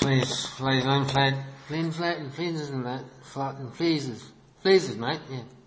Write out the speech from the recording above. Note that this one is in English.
Please, line flat, plain flat and pleases and that, flat and pleases, mate, yeah.